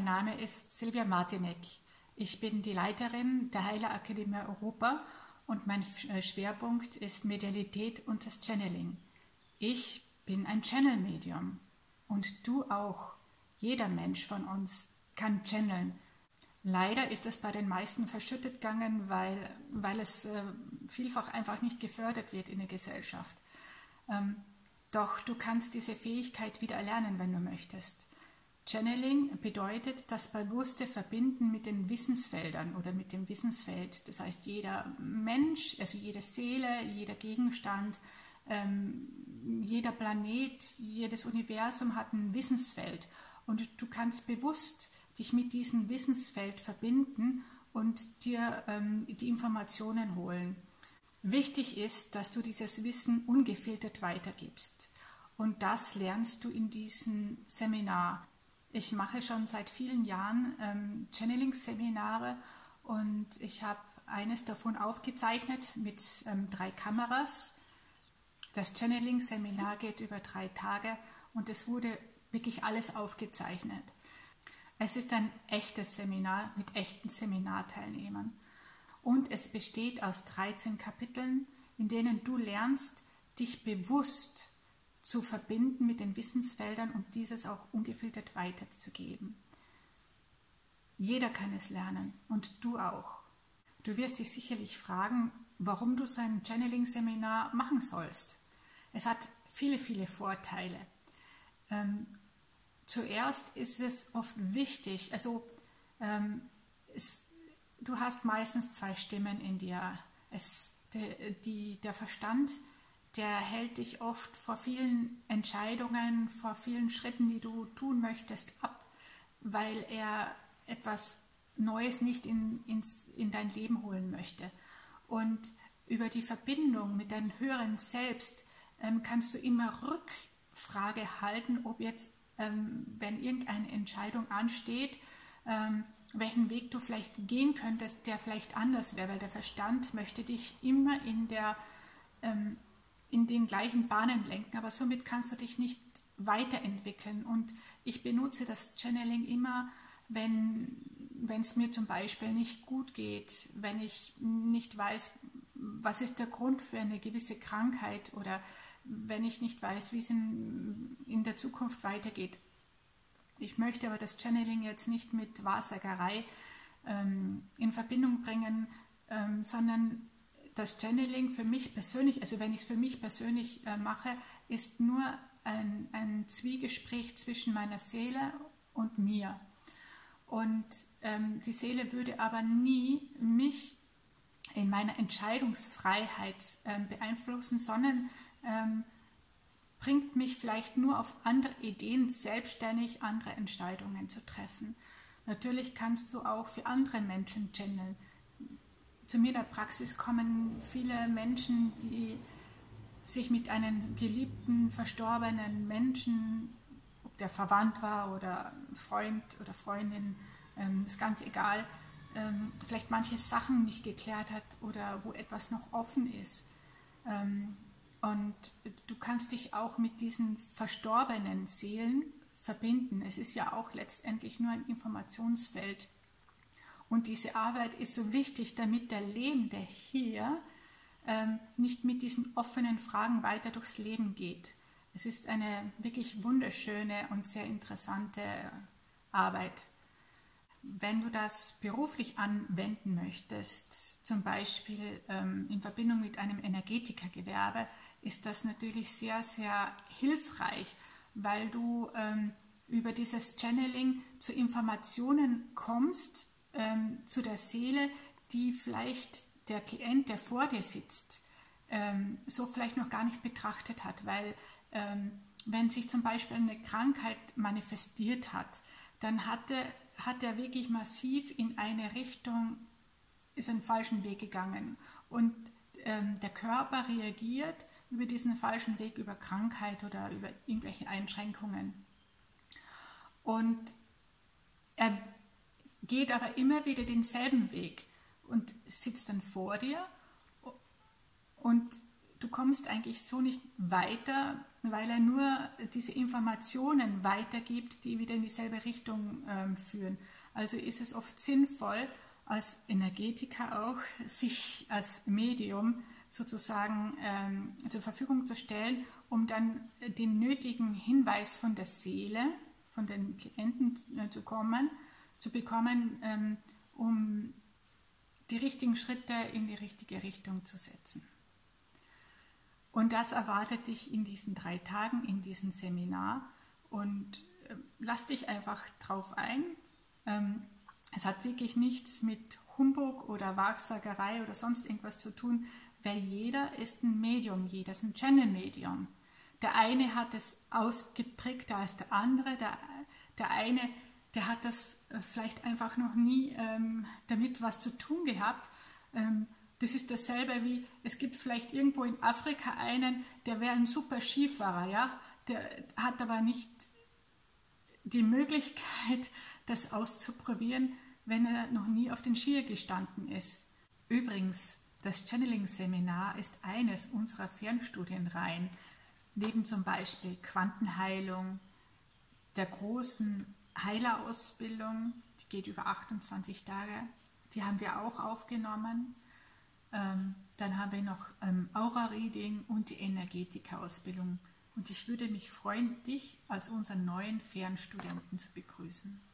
mein Name ist Silvia Martinek. Ich bin die Leiterin der Heiler Akademie Europa und mein Schwerpunkt ist Medialität und das Channeling. Ich bin ein Channel-Medium und du auch. Jeder Mensch von uns kann channeln. Leider ist es bei den meisten verschüttet gegangen, weil es vielfach einfach nicht gefördert wird in der Gesellschaft. Doch du kannst diese Fähigkeit wieder erlernen, wenn du möchtest. Channeling bedeutet das bewusste Verbinden mit den Wissensfeldern oder mit dem Wissensfeld. Das heißt, jeder Mensch, also jede Seele, jeder Gegenstand, jeder Planet, jedes Universum hat ein Wissensfeld. Und du kannst bewusst dich mit diesem Wissensfeld verbinden und dir die Informationen holen. Wichtig ist, dass du dieses Wissen ungefiltert weitergibst. Und das lernst du in diesem Seminar. Ich mache schon seit vielen Jahren Channeling-Seminare und ich habe eines davon aufgezeichnet mit 3 Kameras. Das Channeling-Seminar geht über 3 Tage und es wurde wirklich alles aufgezeichnet. Es ist ein echtes Seminar mit echten Seminarteilnehmern und es besteht aus 13 Kapiteln, in denen du lernst, dich bewusst zu verbinden mit den Wissensfeldern und dieses auch ungefiltert weiterzugeben. Jeder kann es lernen und du auch. Du wirst dich sicherlich fragen, warum du so ein Channeling-Seminar machen sollst. Es hat viele, viele Vorteile. Zuerst ist es oft wichtig, also du hast meistens 2 Stimmen in dir. Der Verstand, der hält dich oft vor vielen Entscheidungen, vor vielen Schritten, die du tun möchtest, ab, weil er etwas Neues nicht in dein Leben holen möchte. Und über die Verbindung mit deinem höheren Selbst kannst du immer Rückfrage halten, ob jetzt, wenn irgendeine Entscheidung ansteht, welchen Weg du vielleicht gehen könntest, der vielleicht anders wäre, weil der Verstand möchte dich immer in den gleichen Bahnen lenken, aber somit kannst du dich nicht weiterentwickeln. Und ich benutze das Channeling immer, wenn es mir zum Beispiel nicht gut geht, wenn ich nicht weiß, was ist der Grund für eine gewisse Krankheit oder wenn ich nicht weiß, wie es in der Zukunft weitergeht. Ich möchte aber das Channeling jetzt nicht mit Wahrsagerei in Verbindung bringen, sondern das Channeling für mich persönlich, also wenn ich es für mich persönlich mache, ist nur ein Zwiegespräch zwischen meiner Seele und mir. Und die Seele würde aber nie mich in meiner Entscheidungsfreiheit beeinflussen, sondern bringt mich vielleicht nur auf andere Ideen, selbstständig andere Entscheidungen zu treffen. Natürlich kannst du auch für andere Menschen channeln. Zu mir in der Praxis kommen viele Menschen, die sich mit einem geliebten, verstorbenen Menschen, ob der verwandt war oder Freund oder Freundin, ist ganz egal, vielleicht manche Sachen nicht geklärt hat oder wo etwas noch offen ist. Und du kannst dich auch mit diesen verstorbenen Seelen verbinden. Es ist ja auch letztendlich nur ein Informationsfeld. Und diese Arbeit ist so wichtig, damit der Lebende hier nicht mit diesen offenen Fragen weiter durchs Leben geht. Es ist eine wirklich wunderschöne und sehr interessante Arbeit. Wenn du das beruflich anwenden möchtest, zum Beispiel in Verbindung mit einem Energetikergewerbe, ist das natürlich sehr, sehr hilfreich, weil du über dieses Channeling zu Informationen kommst, zu der Seele, die vielleicht der Klient, der vor dir sitzt, so vielleicht noch gar nicht betrachtet hat, weil wenn sich zum Beispiel eine Krankheit manifestiert hat, dann hat er wirklich massiv in eine Richtung, ist einen falschen Weg gegangen und der Körper reagiert über diesen falschen Weg, über Krankheit oder über irgendwelche Einschränkungen. Und er geht aber immer wieder denselben Weg und sitzt dann vor dir und du kommst eigentlich so nicht weiter, weil er nur diese Informationen weitergibt, die wieder in dieselbe Richtung führen. Also ist es oft sinnvoll, als Energetiker auch, sich als Medium sozusagen zur Verfügung zu stellen, um dann den nötigen Hinweis von der Seele, von den Klienten zu bekommen, um die richtigen Schritte in die richtige Richtung zu setzen. Und das erwartet dich in diesen 3 Tagen, in diesem Seminar. Und lass dich einfach drauf ein. Es hat wirklich nichts mit Humbug oder Wahrsagerei oder sonst irgendwas zu tun, weil jeder ist ein Medium, jeder ist ein Channel-Medium. Der eine hat es ausgeprägter als der andere, der eine, der hat das vielleicht einfach noch nie damit was zu tun gehabt. Das ist dasselbe wie, es gibt vielleicht irgendwo in Afrika einen, der wäre ein super Skifahrer, ja? Der hat aber nicht die Möglichkeit, das auszuprobieren, wenn er noch nie auf den Skier gestanden ist. Übrigens, das Channeling-Seminar ist eines unserer Fernstudienreihen, neben zum Beispiel Quantenheilung, der großen Heilerausbildung, die geht über 28 Tage, die haben wir auch aufgenommen. Dann haben wir noch Aura-Reading und die Energetika-Ausbildung. Und ich würde mich freuen, dich als unseren neuen Fernstudenten zu begrüßen.